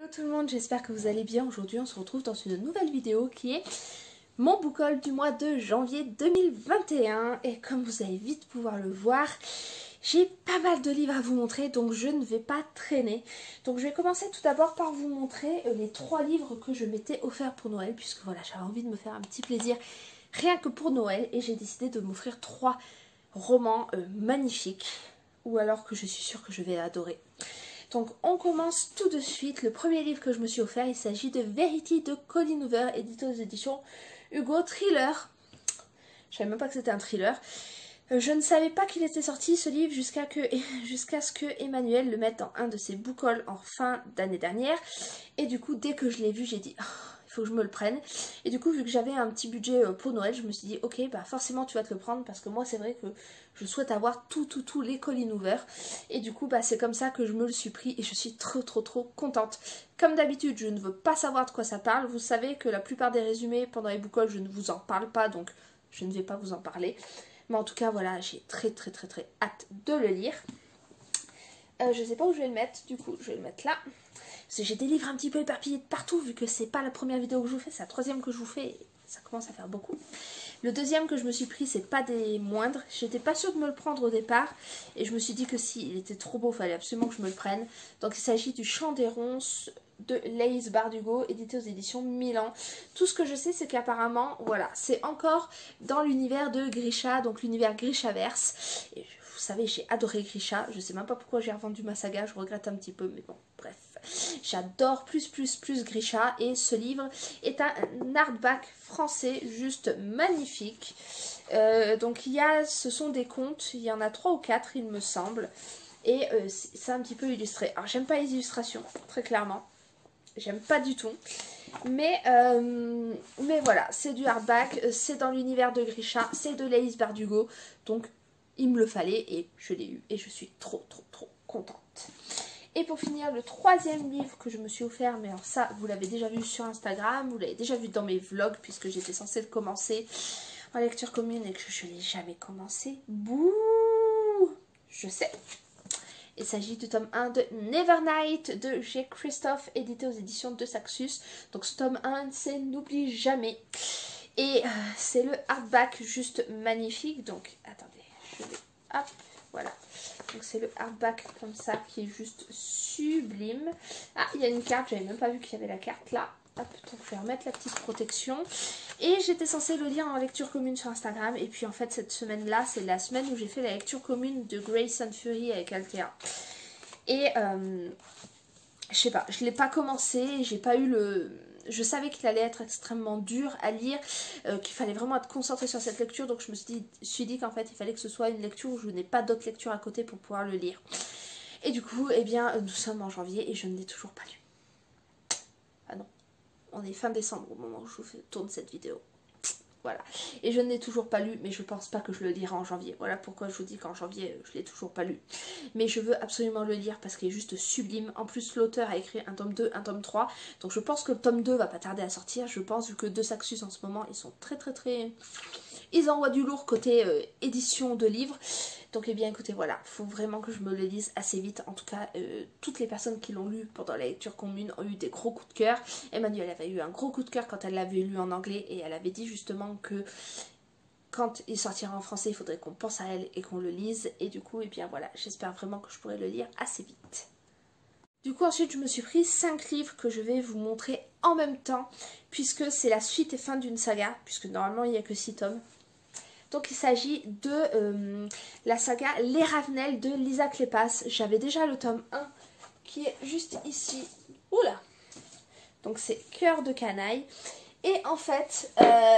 Hello tout le monde, j'espère que vous allez bien. Aujourd'hui on se retrouve dans une nouvelle vidéo qui est mon book haul du mois de janvier 2021. Et comme vous allez vite pouvoir le voir, j'ai pas mal de livres à vous montrer, donc je ne vais pas traîner. Donc je vais commencer tout d'abord par vous montrer les 3 livres que je m'étais offert pour Noël, puisque voilà, j'avais envie de me faire un petit plaisir rien que pour Noël, et j'ai décidé de m'offrir 3 romans magnifiques, ou alors que je suis sûre que je vais adorer. Donc on commence tout de suite. Le premier livre que je me suis offert, il s'agit de Verity de Colleen Hoover, édité aux éditions Hugo, thriller. Je savais même pas que c'était un thriller. Je ne savais pas qu'il était sorti ce livre jusqu'à ce que Emmanuel le mette dans un de ses book hauls en fin d'année dernière. Et du coup, dès que je l'ai vu, j'ai dit... il faut que je me le prenne. Et du coup, vu que j'avais un petit budget pour Noël, je me suis dit ok, bah forcément tu vas te le prendre, parce que moi c'est vrai que je souhaite avoir tous les Colleen Hoover. Et du coup, bah c'est comme ça que je me le suis pris et je suis trop contente. Comme d'habitude, je ne veux pas savoir de quoi ça parle. Vous savez que la plupart des résumés pendant les book hauls, je ne vous en parle pas, donc je ne vais pas vous en parler. Mais en tout cas, voilà, j'ai très hâte de le lire. Je sais pas où je vais le mettre, du coup je vais le mettre là. Parce que j'ai des livres un petit peu éparpillés de partout, vu que c'est pas la première vidéo que je vous fais, c'est la 3e que je vous fais, et ça commence à faire beaucoup. Le deuxième que je me suis pris, c'est pas des moindres. J'étais pas sûre de me le prendre au départ, et je me suis dit que si, il était trop beau, il fallait absolument que je me le prenne. Donc il s'agit du Chant des ronces de Laïs Bardugo, édité aux éditions Milan. Tout ce que je sais, c'est qu'apparemment, voilà, c'est encore dans l'univers de Grisha, donc l'univers Grishaverse. Et vous savez, j'ai adoré Grisha, je sais même pas pourquoi j'ai revendu ma saga, je regrette un petit peu, mais bon, bref. J'adore plus Grisha, et ce livre est un hardback français juste magnifique. Donc ce sont des contes, il y en a 3 ou 4 il me semble, et c'est un petit peu illustré. Alors j'aime pas les illustrations, très clairement. J'aime pas du tout. Mais voilà, c'est du hardback, c'est dans l'univers de Grisha, c'est de Laïs Bardugo. Donc il me le fallait et je l'ai eu. Et je suis trop contente. Et pour finir, le 3e livre que je me suis offert, mais alors ça, vous l'avez déjà vu sur Instagram, vous l'avez déjà vu dans mes vlogs, puisque j'étais censée le commencer en lecture commune et que je ne l'ai jamais commencé. Bouh! Je sais. Il s'agit du tome 1 de Nevernight de G. Christophe, édité aux éditions de Saxus. Donc ce tome 1, c'est N'oublie jamais. Et c'est le hardback juste magnifique. Donc attendez, je vais... Hop, voilà. Donc c'est le hardback comme ça qui est juste sublime. Ah, il y a une carte, j'avais même pas vu qu'il y avait la carte là. Hop, donc je vais remettre la petite protection. Et j'étais censée le lire en lecture commune sur Instagram. Et puis en fait cette semaine-là, c'est la semaine où j'ai fait la lecture commune de Grace and Fury avec Althea. Et je sais pas, je l'ai pas commencé, j'ai pas eu le... Je savais qu'il allait être extrêmement dur à lire, qu'il fallait vraiment être concentré sur cette lecture. Donc je me suis dit qu'en fait il fallait que ce soit une lecture où je n'ai pas d'autres lectures à côté pour pouvoir le lire. Et du coup, eh bien, nous sommes en janvier et je ne l'ai toujours pas lu. Ah non. On est fin décembre au moment où je vous tourne cette vidéo. Voilà. Et je ne l'ai toujours pas lu, mais je pense pas que je le lirai en janvier. Voilà pourquoi je vous dis qu'en janvier, je l'ai toujours pas lu. Mais je veux absolument le lire parce qu'il est juste sublime. En plus, l'auteur a écrit un tome 2, un tome 3. Donc je pense que le tome 2 va pas tarder à sortir. Je pense, vu que De Saxus en ce moment, ils sont très... Ils envoient du lourd côté édition de livres. Donc eh bien écoutez, voilà, il faut vraiment que je me le lise assez vite. En tout cas, toutes les personnes qui l'ont lu pendant la lecture commune ont eu des gros coups de cœur. Emmanuelle avait eu un gros coup de cœur quand elle l'avait lu en anglais, et elle avait dit justement que quand il sortira en français, il faudrait qu'on pense à elle et qu'on le lise. Et du coup, eh bien voilà, j'espère vraiment que je pourrai le lire assez vite. Du coup, ensuite, je me suis pris 5 livres que je vais vous montrer en même temps, puisque c'est la suite et fin d'une saga, puisque normalement il n'y a que 6 tomes. Donc il s'agit de la saga Les Ravenels de Lisa Kleypas. J'avais déjà le tome 1 qui est juste ici. Oula! Donc c'est Cœur de canaille. Et en fait,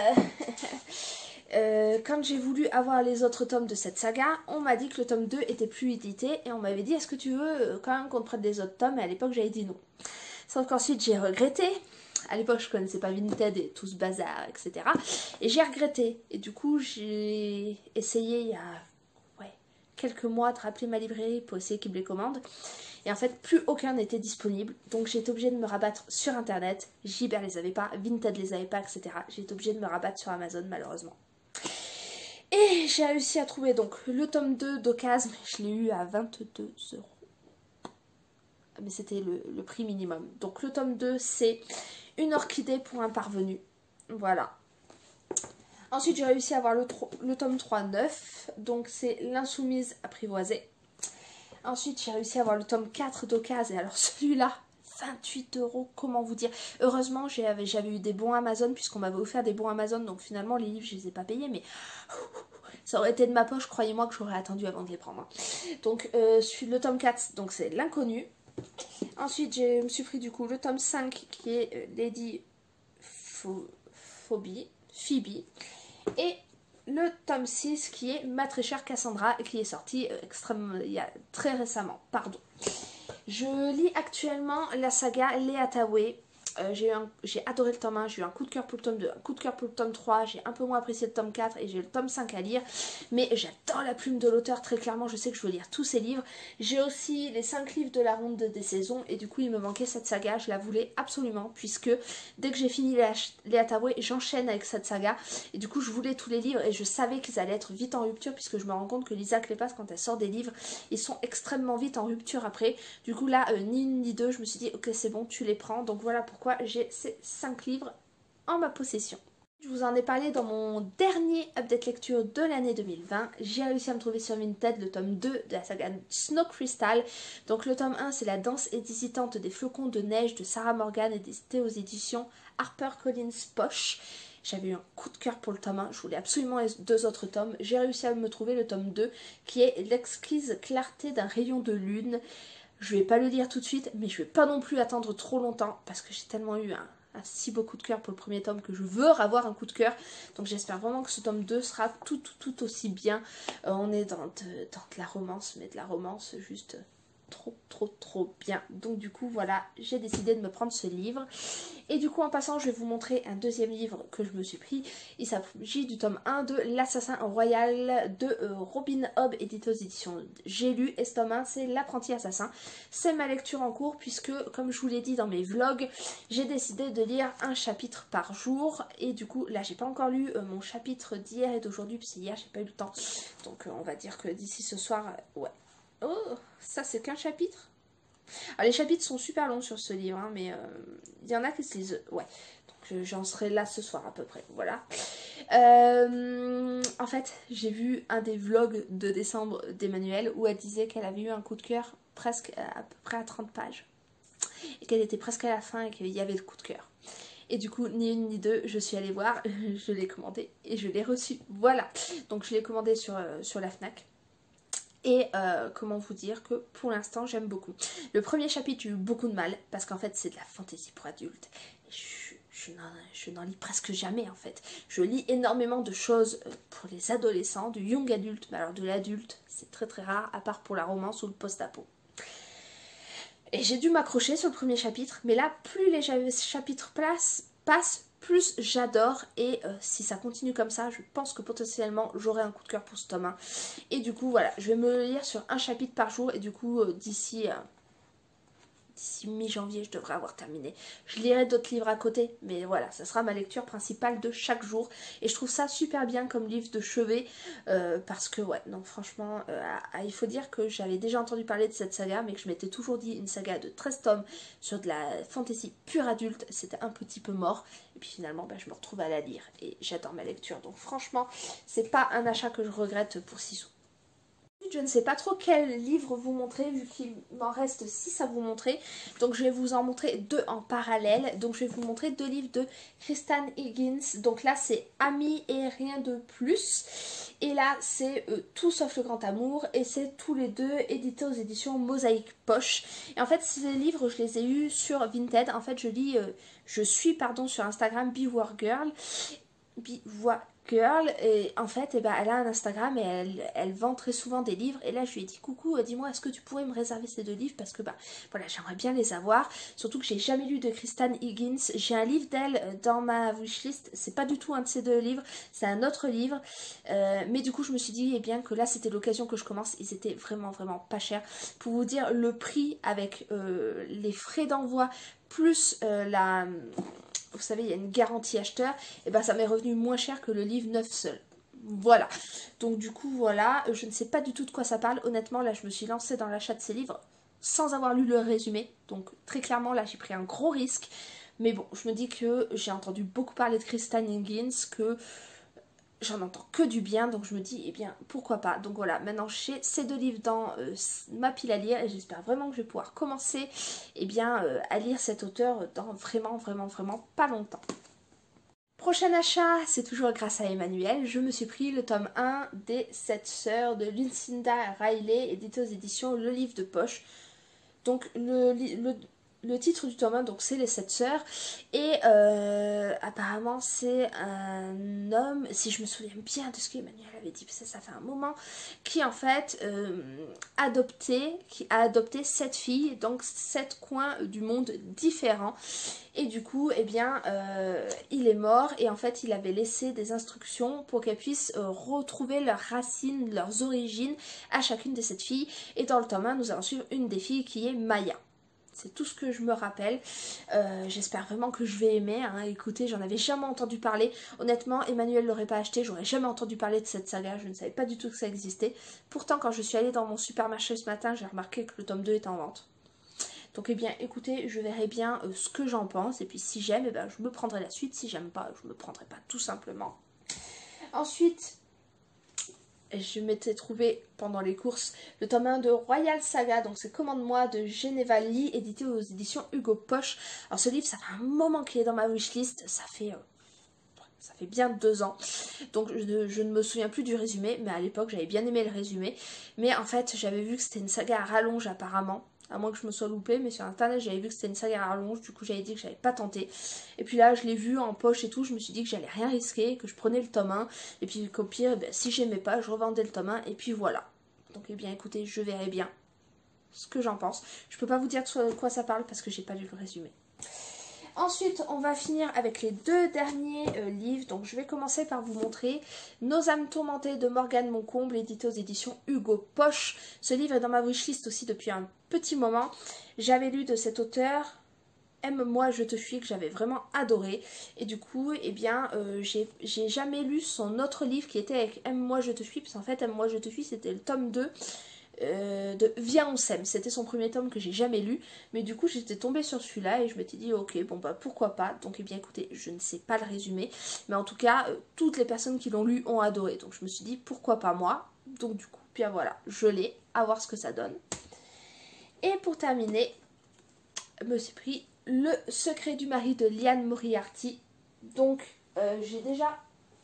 quand j'ai voulu avoir les autres tomes de cette saga, on m'a dit que le tome 2 était plus édité. Et on m'avait dit, est-ce que tu veux quand même qu'on te prête des autres tomes? Et à l'époque j'avais dit non. Sauf qu'ensuite j'ai regretté. À l'époque, je connaissais pas Vinted et tout ce bazar, etc. Et j'ai regretté. Et du coup, j'ai essayé il y a quelques mois de rappeler ma librairie pour essayer qu'ils me les commandent. Et en fait, plus aucun n'était disponible. Donc j'ai été obligée de me rabattre sur Internet. Gibert les avait pas, Vinted les avait pas, etc. J'ai été obligée de me rabattre sur Amazon, malheureusement. Et j'ai réussi à trouver donc le tome 2 d'Ocasme. Je l'ai eu à 22 €. mais c'était le prix minimum. Donc le tome 2, c'est Une orchidée pour un parvenu. Voilà. Ensuite, j'ai réussi à avoir le tome 3 neuf. Donc c'est L'insoumise apprivoisée. Ensuite, j'ai réussi à avoir le tome 4 d'occasion. Et alors celui-là, 28 €, comment vous dire. Heureusement, j'avais eu des bons Amazon, puisqu'on m'avait offert des bons Amazon. Donc finalement, les livres, je les ai pas payés. Mais ça aurait été de ma poche, croyez-moi que j'aurais attendu avant de les prendre. Donc le tome 4, donc c'est L'inconnu. Ensuite, je me suis pris du coup le tome 5 qui est Lady Phoebe. Et le tome 6 qui est Ma très chère Cassandra, qui est sorti il y a très récemment. Pardon. Je lis actuellement la saga Les Hathaway. J'ai adoré le tome 1, j'ai eu un coup de cœur pour le tome 2, un coup de cœur pour le tome 3, j'ai un peu moins apprécié le tome 4 et j'ai le tome 5 à lire. Mais j'adore la plume de l'auteur, très clairement, je sais que je veux lire tous ses livres. J'ai aussi les 5 livres de la ronde des saisons et du coup il me manquait cette saga, je la voulais absolument puisque dès que j'ai fini les Hathaway, j'enchaîne avec cette saga. Et du coup je voulais tous les livres et je savais qu'ils allaient être vite en rupture puisque je me rends compte que Lisa Kleypas, quand elle sort des livres, ils sont extrêmement vite en rupture après. Du coup là, ni une ni deux, je me suis dit ok c'est bon, tu les prends. Donc voilà pourquoi j'ai ces 5 livres en ma possession. Je vous en ai parlé dans mon dernier update lecture de l'année 2020. J'ai réussi à me trouver sur Vinted le tome 2 de la saga Snow Crystal. Donc le tome 1 c'est La danse hésitante des flocons de neige de Sarah Morgan, édité aux éditions HarperCollins Poche. J'avais eu un coup de cœur pour le tome 1, je voulais absolument les 2 autres tomes. J'ai réussi à me trouver le tome 2 qui est L'exquise clarté d'un rayon de lune. Je vais pas le lire tout de suite, mais je vais pas non plus attendre trop longtemps parce que j'ai tellement eu un si beau coup de cœur pour le premier tome que je veux avoir un coup de cœur. Donc j'espère vraiment que ce tome 2 sera tout aussi bien. On est dans de la romance, mais de la romance juste trop bien. Donc du coup voilà, j'ai décidé de me prendre ce livre. Et du coup en passant je vais vous montrer un deuxième livre que je me suis pris. Il s'agit du tome 1 de L'Assassin Royal de Robin Hobb, édité aux éditions J'ai lu. Et ce tome 1 c'est L'Apprenti Assassin. C'est ma lecture en cours puisque comme je vous l'ai dit dans mes vlogs, j'ai décidé de lire un chapitre par jour. Et du coup là j'ai pas encore lu mon chapitre d'hier et d'aujourd'hui puisque hier j'ai pas eu le temps. Donc on va dire que d'ici ce soir, ouais. Oh, ça c'est qu'un chapitre. Alors les chapitres sont super longs sur ce livre, hein, mais il y en a qui se lisent. Ouais, donc j'en serai là ce soir à peu près, voilà. En fait, j'ai vu un des vlogs de décembre d'Emmanuelle où elle disait qu'elle avait eu un coup de cœur presque à peu près à 30 pages. Et qu'elle était presque à la fin et qu'il y avait le coup de cœur. Et du coup, ni une ni deux, je suis allée voir, je l'ai commandé et je l'ai reçu. Voilà, donc je l'ai commandé sur la Fnac. Et comment vous dire que pour l'instant j'aime beaucoup. Le premier chapitre j'ai eu beaucoup de mal parce qu'en fait c'est de la fantaisie pour adultes. Je n'en lis presque jamais en fait. Je lis énormément de choses pour les adolescents, du young adulte, mais alors de l'adulte c'est très rare à part pour la romance ou le post-apo. Et j'ai dû m'accrocher sur le premier chapitre, mais là plus les chapitres passent, plus j'adore. Et si ça continue comme ça, je pense que potentiellement j'aurai un coup de cœur pour ce tome 1. Et du coup voilà, je vais me le lire sur un chapitre par jour. Et du coup d'ici mi-janvier je devrais avoir terminé. Je lirai d'autres livres à côté, mais voilà, ça sera ma lecture principale de chaque jour. Et je trouve ça super bien comme livre de chevet, parce que ouais, non franchement, il faut dire que j'avais déjà entendu parler de cette saga, mais que je m'étais toujours dit une saga de 13 tomes sur de la fantasy pure adulte, c'était un petit peu mort. Et puis finalement, bah, je me retrouve à la lire et j'adore ma lecture. Donc franchement, c'est pas un achat que je regrette pour 6 sous. Je ne sais pas trop quel livre vous montrer vu qu'il m'en reste 6 à vous montrer. Donc je vais vous en montrer 2 en parallèle. Donc je vais vous montrer 2 livres de Kristan Higgins. Donc là c'est Amis et rien de plus. Et là c'est Tout sauf le grand amour. Et c'est tous les deux édités aux éditions Mosaïque Poche. Et en fait ces livres je les ai eus sur Vinted. En fait je suis sur Instagram BeWarGirl. Girl, et en fait elle a un Instagram et elle vend très souvent des livres. Et là je lui ai dit coucou, dis-moi est-ce que tu pourrais me réserver ces 2 livres parce que voilà, j'aimerais bien les avoir, surtout que j'ai jamais lu de Kristan Higgins. J'ai un livre d'elle dans ma wishlist, c'est pas du tout un de ces 2 livres, c'est un autre livre, mais du coup je me suis dit bien que là c'était l'occasion que je commence. Ils étaient vraiment pas chers. Pour vous dire le prix avec les frais d'envoi plus vous savez, il y a une garantie acheteur, et ça m'est revenu moins cher que le livre neuf seul. Voilà. Donc du coup, voilà, je ne sais pas du tout de quoi ça parle. Honnêtement, là, je me suis lancée dans l'achat de ces livres sans avoir lu le résumé. Donc très clairement là j'ai pris un gros risque. Mais bon, je me dis que j'ai entendu beaucoup parler de Christine Higgins, que j'en entends que du bien, donc je me dis, eh bien, pourquoi pas. Donc voilà, maintenant j'ai ces 2 livres dans ma pile à lire et j'espère vraiment que je vais pouvoir commencer eh bien, à lire cet auteur dans vraiment pas longtemps. Prochain achat, c'est toujours grâce à Emmanuel. Je me suis pris le tome 1 des 7 sœurs de Lucinda Riley, édité aux éditions Le Livre de Poche. Donc le titre du tome 1, donc c'est les 7 sœurs, et apparemment c'est un homme, si je me souviens bien de ce qu'Emmanuel avait dit, parce que ça fait un moment, qui en fait a adopté 7 filles, donc 7 coins du monde différents, et du coup, eh bien, il est mort, et en fait il avait laissé des instructions pour qu'elles puissent retrouver leurs racines, leurs origines à chacune de 7 filles, et dans le tome 1, nous allons suivre une des filles qui est Maya. C'est tout ce que je me rappelle. J'espère vraiment que je vais aimer. Hein. Écoutez, j'en avais jamais entendu parler. Honnêtement, Emmanuel l'aurait pas acheté. J'aurais jamais entendu parler de cette saga. Je ne savais pas du tout que ça existait. Pourtant, quand je suis allée dans mon supermarché ce matin, j'ai remarqué que le tome 2 était en vente. Donc, eh bien, écoutez, je verrai bien ce que j'en pense. Et puis, si j'aime, eh ben, je me prendrai la suite. Si j'aime pas, je me prendrai pas, tout simplement. Ensuite, je m'étais trouvé pendant les courses le tome 1 de Royal Saga, donc c'est Commande-moi de Geneva Lee, édité aux éditions Hugo Poche. Alors ce livre, ça fait un moment qu'il est dans ma wishlist, ça fait bien 2 ans, donc je ne me souviens plus du résumé, mais à l'époque j'avais bien aimé le résumé, mais en fait j'avais vu que c'était une saga à rallonge apparemment, à moins que je me sois loupée, mais sur internet j'avais vu que c'était une saga à rallonge, du coup j'avais dit que j'avais pas tenté. Et puis là je l'ai vu en poche et tout, je me suis dit que j'allais rien risquer, que je prenais le tome 1, et puis qu'au pire, ben, si j'aimais pas, je revendais le tome 1, et puis voilà. Donc eh bien écoutez, je verrai bien ce que j'en pense. Je peux pas vous dire de quoi ça parle parce que j'ai pas lu le résumé. Ensuite, on va finir avec les 2 derniers livres. Donc, je vais commencer par vous montrer Nos âmes tourmentées de Morgane Moncomble, édité aux éditions Hugo Poche. Ce livre est dans ma wishlist aussi depuis un petit moment. J'avais lu de cet auteur Aime-moi, je te fuis, que j'avais vraiment adoré. Et du coup, eh bien, j'ai jamais lu son autre livre qui était avec Aime-moi, je te fuis. Parce qu'en fait, Aime-moi, je te fuis, c'était le tome 2. De Viens on s'aime, c'était son premier tome que j'ai jamais lu, mais du coup j'étais tombée sur celui-là et je m'étais dit ok bon bah pourquoi pas. Donc eh bien écoutez, je ne sais pas le résumé, mais en tout cas toutes les personnes qui l'ont lu ont adoré, donc je me suis dit pourquoi pas moi. Donc du coup bien voilà, je l'ai, à voir ce que ça donne. Et pour terminer, je me suis pris Le secret du mari de Liane Moriarty. Donc j'ai déjà...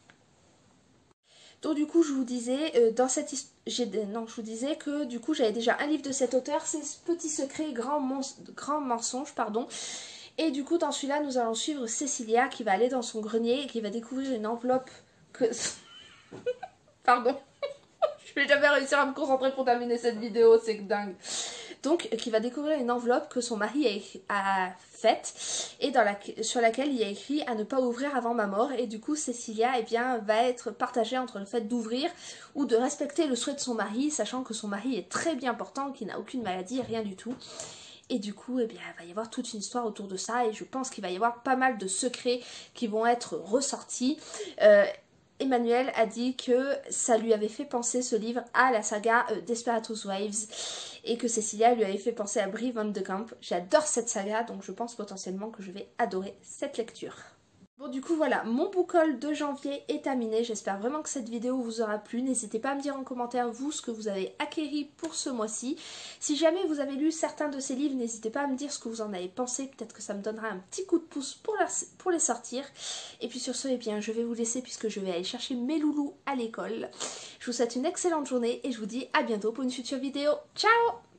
Donc du coup je vous disais dans cette je vous disais que du coup j'avais déjà un livre de cet auteur, c'est Petit secret, grand mensonge, pardon. Et du coup dans celui-là nous allons suivre Cécilia qui va aller dans son grenier et qui va découvrir une enveloppe que... pardon. Je vais jamais réussir à me concentrer pour terminer cette vidéo, c'est dingue. Donc, qui va découvrir une enveloppe que son mari a faite et sur laquelle il y a écrit à ne pas ouvrir avant ma mort. Et du coup, Cécilia eh bien, va être partagée entre le fait d'ouvrir ou de respecter le souhait de son mari, sachant que son mari est très bien portant, qu'il n'a aucune maladie, rien du tout. Et du coup, eh bien, il va y avoir toute une histoire autour de ça et je pense qu'il va y avoir pas mal de secrets qui vont être ressortis. Emmanuel a dit que ça lui avait fait penser ce livre à la saga Desperate Housewives et que Cécilia lui avait fait penser à Brie Van de Camp. J'adore cette saga, donc je pense potentiellement que je vais adorer cette lecture. Bon du coup voilà, mon book haul de janvier est terminé, j'espère vraiment que cette vidéo vous aura plu, n'hésitez pas à me dire en commentaire vous ce que vous avez acquéri pour ce mois-ci. Si jamais vous avez lu certains de ces livres, n'hésitez pas à me dire ce que vous en avez pensé, peut-être que ça me donnera un petit coup de pouce pour les sortir. Et puis sur ce, eh bien, je vais vous laisser puisque je vais aller chercher mes loulous à l'école. Je vous souhaite une excellente journée et je vous dis à bientôt pour une future vidéo. Ciao!